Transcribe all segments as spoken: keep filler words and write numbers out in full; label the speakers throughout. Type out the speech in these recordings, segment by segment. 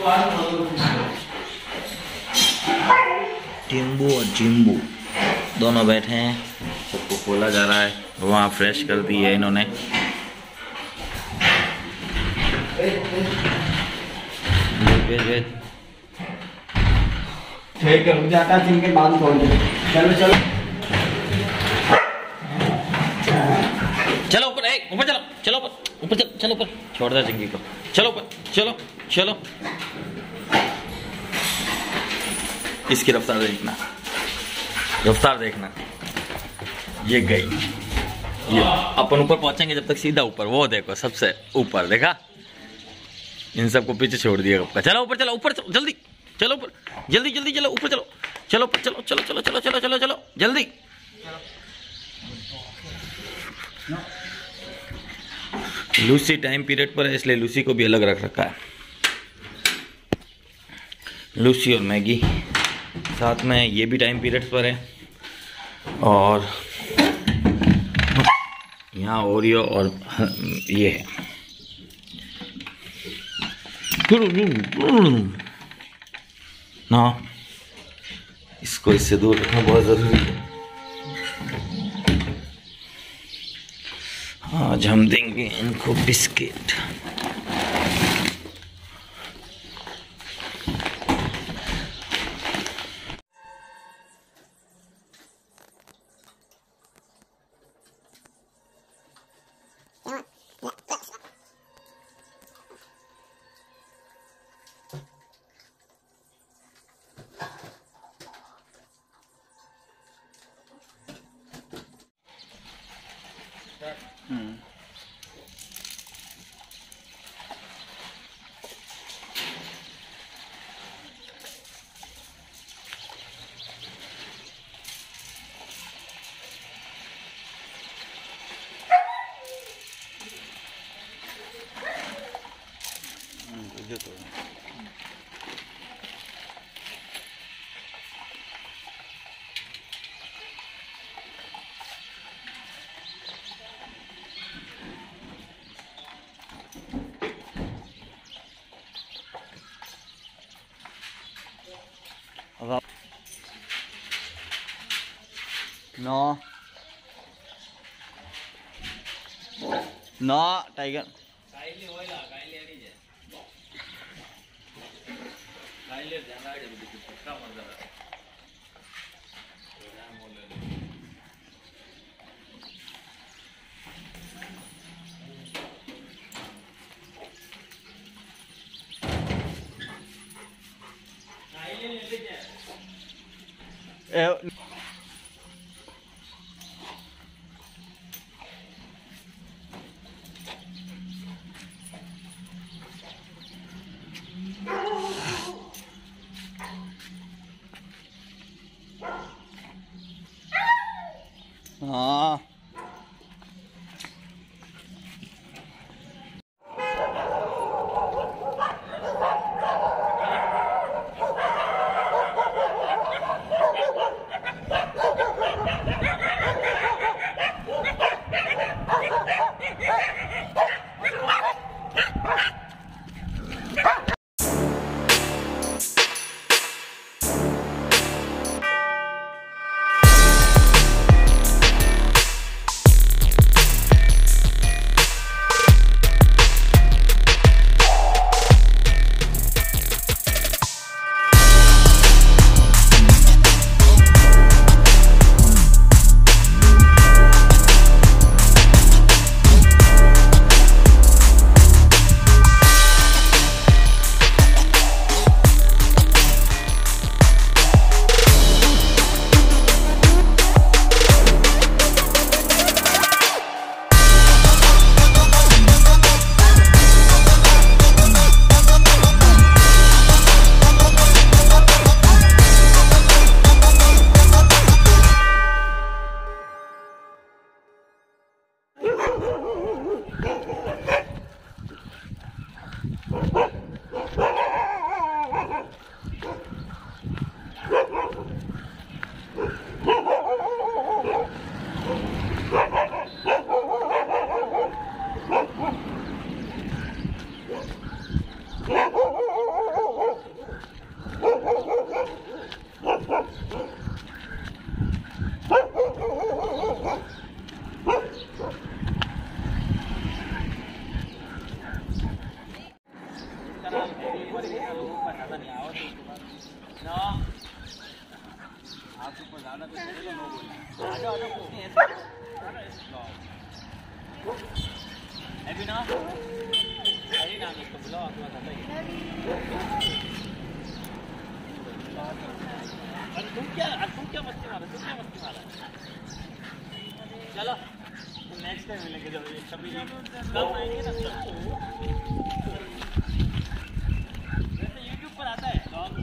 Speaker 1: टिम्बू और जिम्बू दोनों बैठे हैं, सबको खोला जा रहा है। वहाँ फ्रेश कर दी है इन्होंने। भेज भेज
Speaker 2: ठीक है, रुक जाता है जिनके बाद छोड़ दे। चलो चलो
Speaker 1: चलो ऊपर, एक ऊपर चलो, चलो ऊपर, ऊपर चलो, चलो ऊपर, छोड़ दो चिंकी को। चलो ऊपर, चलो चलो। इसकी रफ्तार देखना, रफ्तार देखना। ये गई, ये अपन ऊपर पहुंचेंगे जब तक सीधा ऊपर। वो देखो सबसे ऊपर, देखा? इन सबको पीछे छोड़ दिया कब का। चलो ऊपर, चलो ऊपर, चलो जल्दी, चलो ऊपर, जल्दी जल्दी चलो ऊपर, चलो चलो ऊपर, चलो चलो चलो चलो चलो चलो चलो जल्दी। लूसी टाइम पीरियड पर है, इसलिए लूसी को भी अलग रख रखा है। लूसी और मैगी साथ में, ये भी टाइम पीरियड पर है। और यहाँ ओरियो और ये है। ना, इसको इससे दूर रखना बहुत ज़रूरी है। आज हम देंगे इनको बिस्किट। No. No, tiger. हाँ जाओ आ जाओ, कुछ नहीं है अभी ना, अरे नाम इसको बुलाओ, आपके पास आता ही है। अरे तुम क्या, अरे तुम क्या मस्ती मारा, तुम क्या मस्ती मारा। चलो नेक्स्ट टाइम मिलेंगे जब ये कभी कब आएंगे ना तब। वैसे यूट्यूब पर आता है ब्लॉग,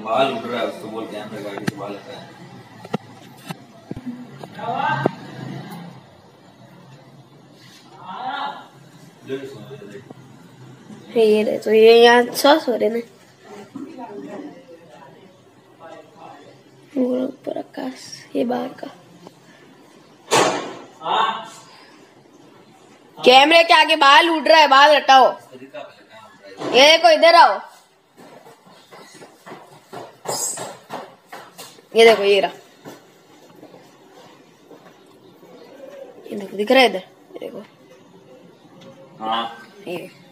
Speaker 1: बाल उड़ रहा है उसको बोल कैमरे गाड़ी से बाल हटा है।
Speaker 3: ये दे तो ये यहाँ सॉस हो रहे ना। प्रकाश ये बाहर का कैमरे के आगे बाल उड़ रहा है, बाल हटाओ। ये देखो इधर आओ, ये देखो ये रहा, ये देखो दिख रहा है इधर, ये देखो
Speaker 1: हाँ
Speaker 3: ये